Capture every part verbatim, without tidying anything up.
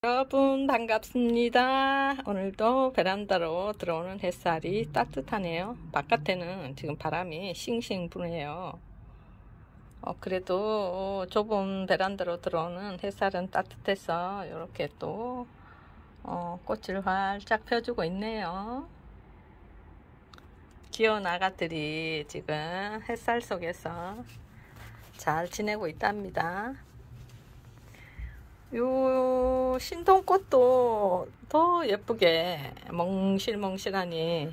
여러분 반갑습니다. 오늘도 베란다로 들어오는 햇살이 따뜻하네요. 바깥에는 지금 바람이 싱싱 부네요. 어, 그래도 좁은 베란다로 들어오는 햇살은 따뜻해서 이렇게 또 어, 꽃을 활짝 펴주고 있네요. 귀여운 아가들이 지금 햇살 속에서 잘 지내고 있답니다. 요 신동꽃도 더 예쁘게 몽실몽실하니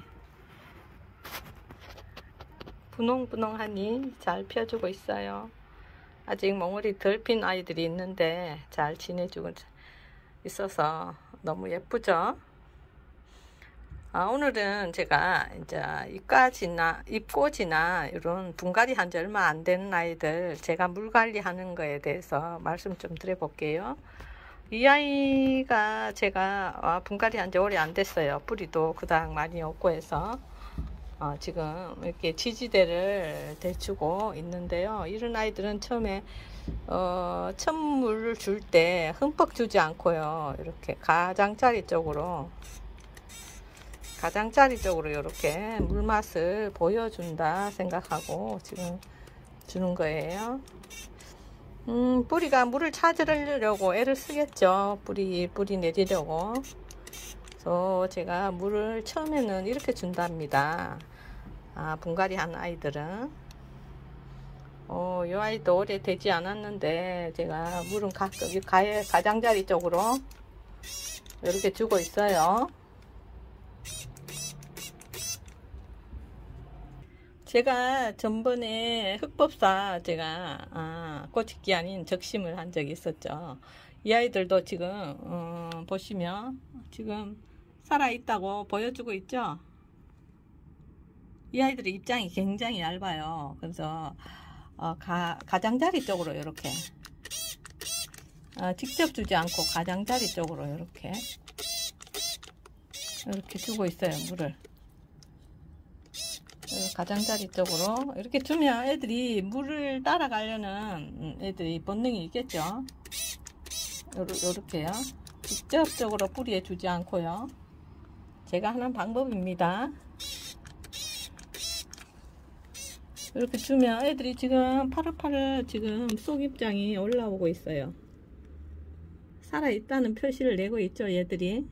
분홍분홍하니 잘 펴주고 있어요. 아직 몽울이 덜 핀 아이들이 있는데 잘 지내주고 있어서 너무 예쁘죠. 아, 오늘은 제가 이제 잎가지나 잎꽂이나 이런 분갈이 한 지 얼마 안 된 아이들 제가 물 관리하는 거에 대해서 말씀 좀 드려볼게요. 이 아이가 제가 분갈이 한 지 오래 안 됐어요. 뿌리도 그닥 많이 없고 해서 어, 지금 이렇게 지지대를 대주고 있는데요. 이런 아이들은 처음에 어, 첫물을 줄 때 흠뻑 주지 않고요. 이렇게 가장자리 쪽으로 가장자리 쪽으로 이렇게 물맛을 보여준다 생각하고 지금 주는 거예요. 음, 뿌리가 물을 찾으려고 애를 쓰겠죠. 뿌리, 뿌리 내리려고. 그래서 제가 물을 처음에는 이렇게 준답니다. 아, 분갈이 한 아이들은. 어, 이 아이도 오래 되지 않았는데 제가 물은 가끔 가장자리 쪽으로 이렇게 주고 있어요. 제가 전번에 흑법사 제가 아, 꽃짓기 아닌 적심을 한 적이 있었죠. 이 아이들도 지금 어, 보시면 지금 살아있다고 보여주고 있죠. 이 아이들의 입장이 굉장히 얇아요. 그래서 어, 가, 가장자리 쪽으로 이렇게 어, 직접 주지 않고 가장자리 쪽으로 이렇게 이렇게 주고 있어요. 물을 가장자리 쪽으로 이렇게 주면 애들이 물을 따라가려는 애들이 본능이 있겠죠. 요렇게요. 직접적으로 뿌리에 주지 않고요. 제가 하는 방법입니다. 이렇게 주면 애들이 지금 파릇파릇 지금 속 입장이 올라오고 있어요. 살아있다는 표시를 내고 있죠. 얘들이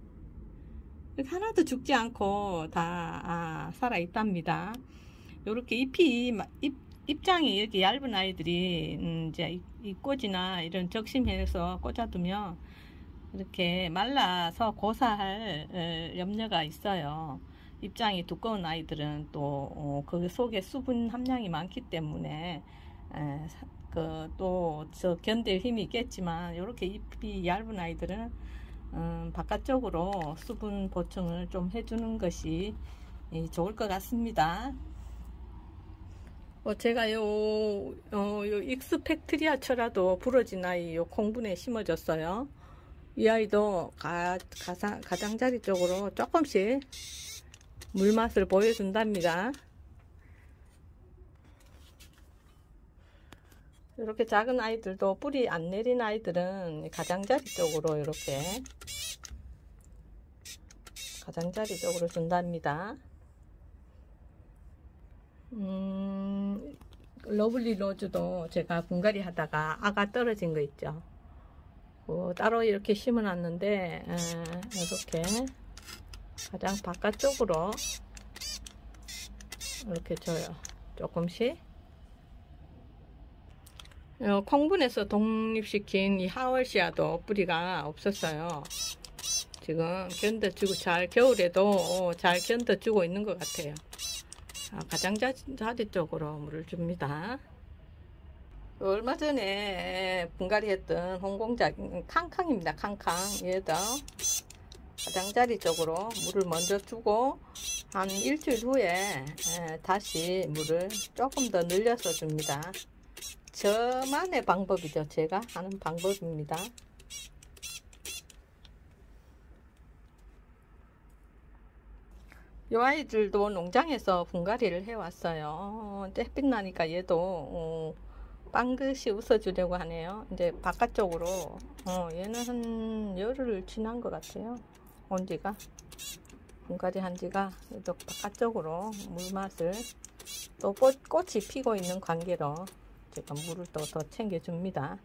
하나도 죽지 않고 다 아, 살아있답니다. 이렇게 잎이 잎, 입장이 이렇게 얇은 아이들이 음, 이제 잎꽂이나 이런 적심해서 꽂아두면 이렇게 말라서 고사할 에, 염려가 있어요. 입장이 두꺼운 아이들은 또 그 어, 속에 수분 함량이 많기 때문에 그 또 저 견딜 힘이 있겠지만 이렇게 잎이 얇은 아이들은 음, 바깥쪽으로 수분 보충을 좀 해주는 것이 좋을 것 같습니다. 어, 제가 요, 어, 요 익스펙트리아처라도 부러진 아이 요 콩분에 심어줬어요. 이 아이도 가, 가상, 가장자리 쪽으로 조금씩 물맛을 보여준답니다. 이렇게 작은 아이들도 뿌리 안 내린 아이들은 가장자리 쪽으로 이렇게 가장자리 쪽으로 준답니다. 음, 러블리 로즈도 제가 분갈이 하다가 아가 떨어진 거 있죠. 어, 따로 이렇게 심어 놨는데 에, 이렇게 가장 바깥쪽으로 이렇게 줘요. 조금씩. 어, 콩분에서 독립시킨 이 하월시아도 뿌리가 없었어요. 지금 견뎌주고 잘 겨울에도 잘 견뎌주고 있는 것 같아요. 아, 가장자리 쪽으로 물을 줍니다. 얼마 전에 분갈이 했던 홍공작 캉캉입니다. 캉캉 얘도 가장자리 쪽으로 물을 먼저 주고 한 일주일 후에 다시 물을 조금 더 늘려서 줍니다. 저만의 방법이죠. 제가 하는 방법입니다. 이 아이들도 농장에서 분갈이를 해왔어요. 햇빛 나니까 얘도 어, 빵긋이 웃어주려고 하네요. 이제 바깥쪽으로, 어, 얘는 한 열흘 지난 것 같아요. 온 지가. 분갈이 한 지가. 또 바깥쪽으로 물맛을, 또 꽃, 꽃이 피고 있는 관계로 제가 물을 또 더 챙겨줍니다.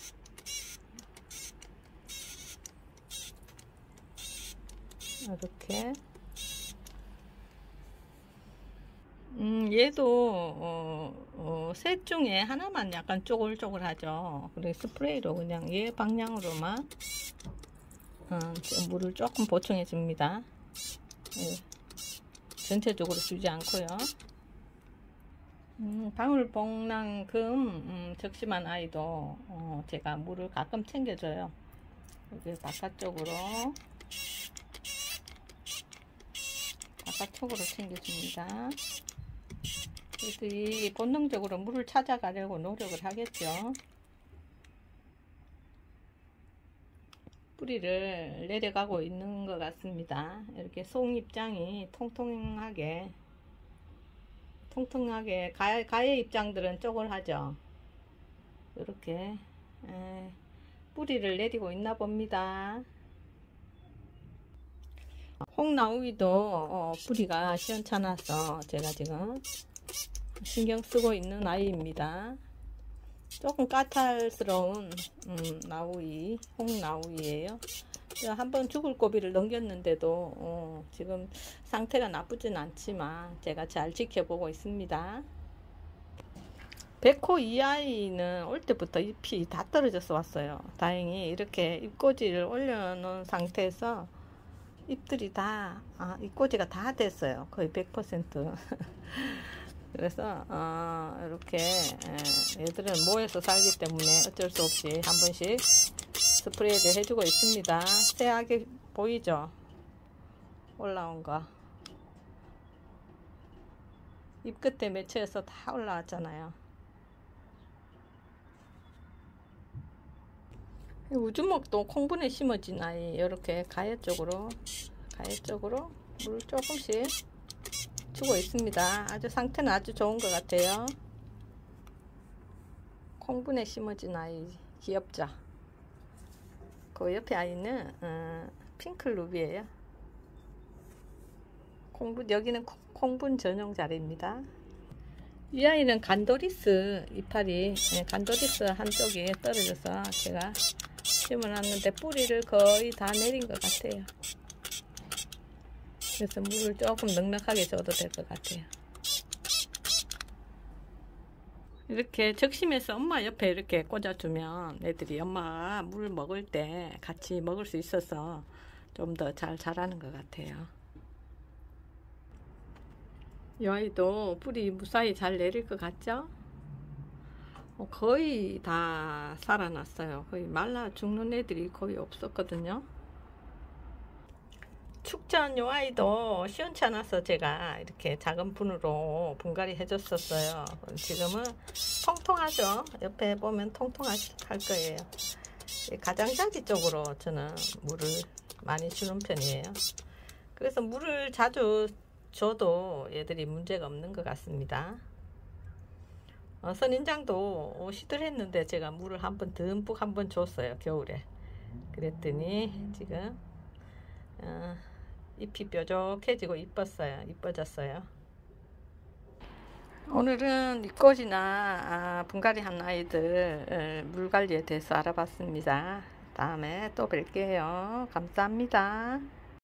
이렇게. 음, 얘도 어, 어, 셋 중에 하나만 약간 쪼글쪼글하죠. 그래서 스프레이로 그냥 얘 방향으로만 어, 물을 조금 보충해 줍니다. 예, 전체적으로 주지 않고요. 음, 방울복랑금 음, 적심한 아이도 어, 제가 물을 가끔 챙겨줘요. 여기 바깥쪽으로 바깥쪽으로 챙겨줍니다. 얘들이 본능적으로 물을 찾아가려고 노력을 하겠죠. 뿌리를 내려가고 있는 것 같습니다. 이렇게 송 입장이 통통하게 통통하게 가, 가의 입장들은 쪼글하죠. 이렇게 에, 뿌리를 내리고 있나 봅니다. 홍나우이도 어, 뿌리가 시원찮아서 제가 지금 신경 쓰고 있는 아이입니다. 조금 까탈스러운 음, 나우이, 홍나우이에요. 한번 죽을 고비를 넘겼는데도 어, 지금 상태가 나쁘진 않지만 제가 잘 지켜보고 있습니다. 백호 이 아이는 올 때부터 잎이 다 떨어져서 왔어요. 다행히 이렇게 잎꽂이를 올려놓은 상태에서 잎들이 다 아, 잎꽂이가 다 됐어요. 거의 백 퍼센트. 그래서 어, 이렇게 에, 얘들은 모여서 살기 때문에 어쩔 수 없이 한 번씩 스프레이를 해주고 있습니다. 새하게 보이죠? 올라온 거. 잎 끝에 맺혀서 다 올라왔잖아요. 우주목도 콩분에 심어진 아이 이렇게 가해 쪽으로 가해 쪽으로 물 조금씩 주고 있습니다. 아주 상태는 아주 좋은 것 같아요. 콩분에 심어진 아이 귀엽죠? 그 옆에 아이는 어, 핑클루비예요. 콩분, 여기는 콩분 전용 자리입니다. 이 아이는 간도리스 이파리, 네, 간도리스 한쪽이 떨어져서 제가 심어놨는데 뿌리를 거의 다 내린 것 같아요. 그래서 물을 조금 넉넉하게 줘도 될 것 같아요. 이렇게 적심해서 엄마 옆에 이렇게 꽂아주면 애들이 엄마가 물 먹을 때 같이 먹을 수 있어서 좀 더 잘 자라는 것 같아요. 이 아이도 뿌리 무사히 잘 내릴 것 같죠? 어, 거의 다 살아났어요. 거의 말라 죽는 애들이 거의 없었거든요. 축전 요 아이도 시원치 않아서 제가 이렇게 작은 분으로 분갈이 해줬었어요. 지금은 통통하죠. 옆에 보면 통통할 거예요. 가장자리 쪽으로 저는 물을 많이 주는 편이에요. 그래서 물을 자주 줘도 얘들이 문제가 없는 것 같습니다. 어, 선인장도 시들했는데 제가 물을 한번 듬뿍 한번 줬어요. 겨울에. 그랬더니 지금 어, 잎이 뾰족해지고 이뻤어요. 이뻐졌어요. 오늘은 잎꽂이나 아, 분갈이 한 아이들 물관리에 대해서 알아봤습니다. 다음에 또 뵐게요. 감사합니다.